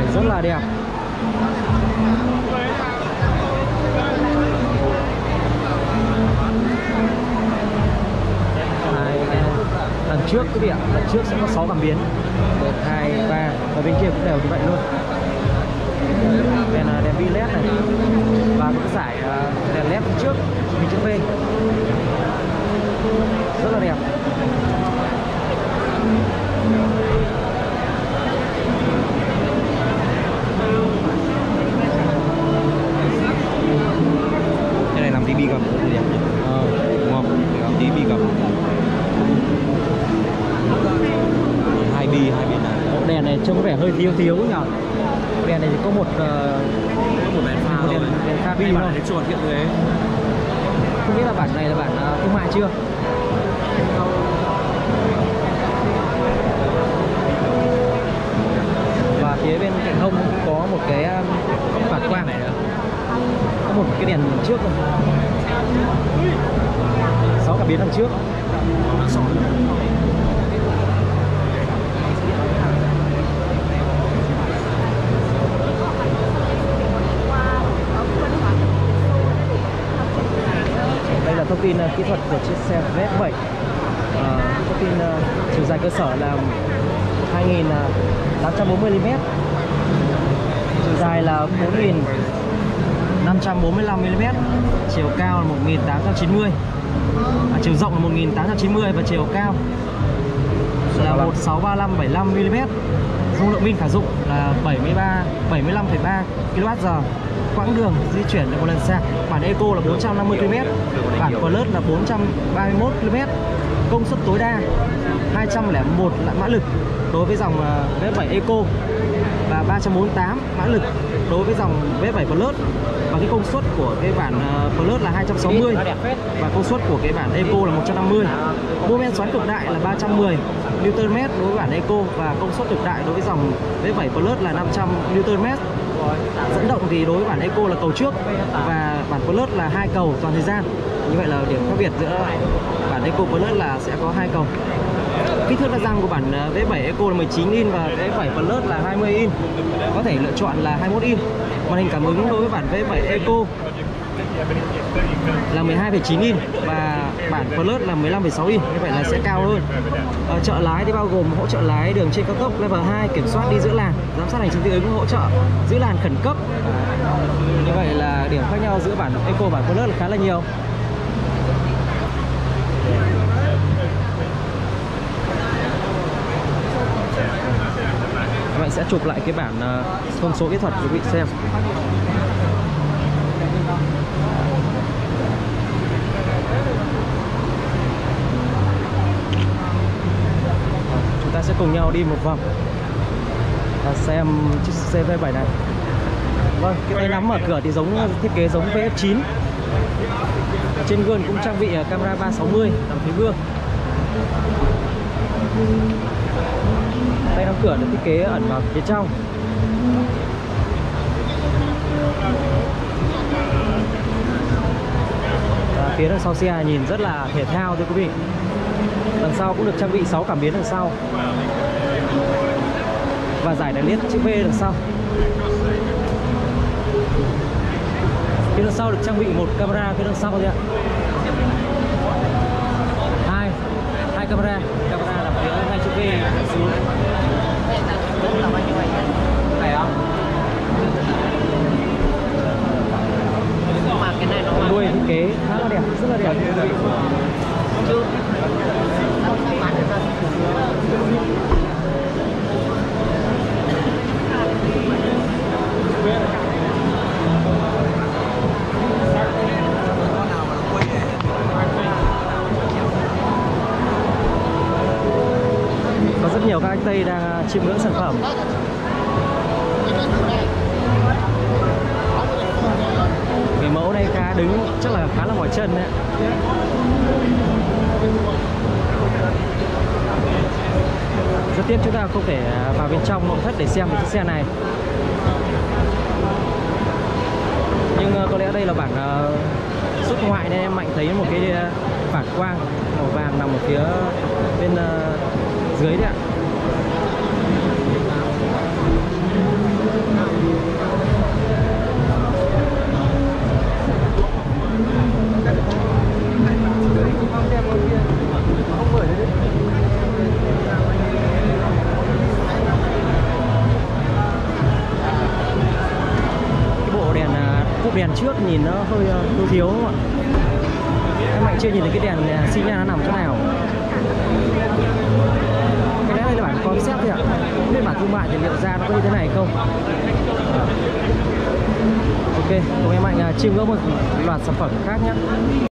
rất là đẹp. Lần trước quý vị ạ, lần trước sẽ có 6 cảm biến, 1, 2, 3 và bên kia cũng đều như vậy luôn. Đèn đèn bi led này và cái giải đèn led trước hình chữ V rất là đẹp. Cái này làm tí bi cầm rất là đẹp nhỉ? Đúng không? Làm tí bi cầm. 2 bi, 2 bên này. Bộ đèn này trông có vẻ hơi thiếu nhỉ? Đèn này chỉ có một đèn pha thôi. Đèn pha bi thôi. Cái chuột hiện thế. Không biết là bản này là bản thương mại chưa? Và phía bên cạnh hông cũng có một cái phản quang này nữa. Có một cái đèn trước rồi. 6 cảm biến đằng trước. Đây là thông tin kỹ thuật của chiếc xe VF7. Thông tin chiều dài cơ sở là 2840mm, chiều dài là 4545mm, chiều cao là 1890, chiều rộng là 1890 và chiều cao là 1635/75mm. Dung lượng pin khả dụng là 75,3 kWh. Quãng đường di chuyển được một lần sạc. Bản Eco là 450 km, bản Plus là 431 km. Công suất tối đa 201 mã lực đối với dòng VF7 Eco và 348 mã lực đối với dòng VF7 Plus. Và cái công suất của cái bản Plus là 260 và công suất của cái bản Eco là 150. Mô men xoắn cực đại là 310 Nm đối với bản Eco và công suất cực đại đối với dòng V7 Plus là 500 Nm. Dẫn động thì đối với bản Eco là cầu trước và bản Plus là 2 cầu toàn thời gian. Như vậy là điểm khác biệt giữa bản Eco Plus là sẽ có 2 cầu. Kích thước đa răng của bản V7 Eco là 19 inch và V7 Plus là 20 inch. Có thể lựa chọn là 21 inch. Màn hình cảm ứng đối với bản V7 Eco là 12,9 inch và bản Plus là 15,6 inch. Như vậy là sẽ cao hơn. Trợ lái thì bao gồm hỗ trợ lái đường trên cao tốc level 2, kiểm soát đi giữa làn, giám sát hành trình tương ứng, hỗ trợ giữ làn khẩn cấp. Như vậy là điểm khác nhau giữa bản Eco và bản Plus là khá là nhiều. Các bạn sẽ chụp lại cái bản thông số kỹ thuật của quý vị xem. Chúng ta sẽ cùng nhau đi một vòng và xem chiếc xe V7 này. Vâng, cái tay nắm mở cửa thì giống thiết kế giống VF9. Trên gương cũng trang bị camera 360 làm phía gương. Tay nắm cửa được thiết kế ẩn vào phía trong. Và phía đằng sau xe nhìn rất là thể thao thưa quý vị. Đằng sau cũng được trang bị 6 cảm biến đằng sau và giải đèn led chữ V đằng sau. Phía đằng sau được trang bị một camera phía đằng sau thôi ạ. Hai camera là phía ngay chữ V xuống. Phải không? Mà cái này nó đuôi thiết kế khá là đẹp, rất là đẹp. Có rất nhiều các anh Tây đang chiêm ngưỡng sản phẩm. Cái mẫu này khá đứng chắc là khá là mỏi chân đấy. Rất tiếc chúng ta không thể vào bên trong nội thất để xem chiếc xe này. Nhưng có lẽ đây là bản xuất ngoại nên em Mạnh thấy một cái phản quang màu vàng nằm ở phía bên dưới đấy ạ. Hộp đèn trước nhìn nó hơi thiếu đúng không ạ? Em Mạnh chưa nhìn thấy cái đèn xi nhan nó nằm chỗ nào. Cái này là bản concept thôi ạ. Không biết bản thương mại thì liệu ra nó có như thế này không. Ok, cùng em Mạnh chiêm ngưỡng một loạt sản phẩm khác nhé.